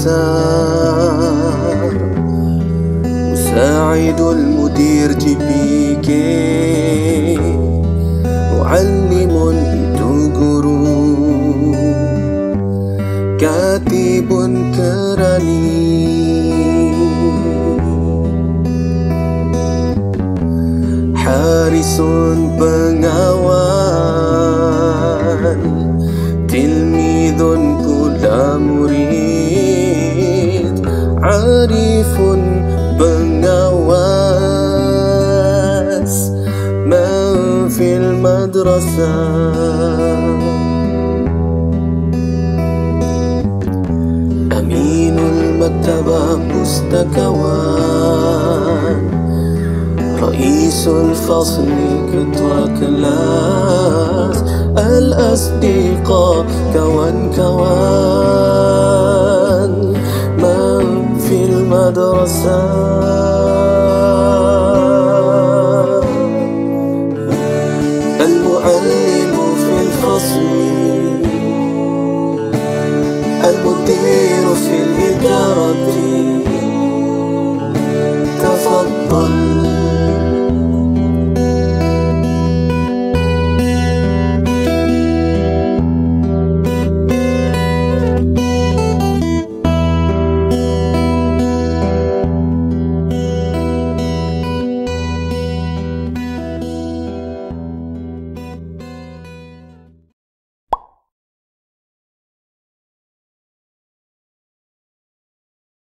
المسار، مساعد المدير GPK، معلم guru، كاتب kerani، حارس pengawal، تلميذ pula murid، عارف pengawas، من في المدرسة، أمين المكتبة pustakawan، رئيس الفصل ketua kelas، الأصدقاء kawan-kawan، من في المدرسة، المعلم في الفصل، المدير في الإدارة،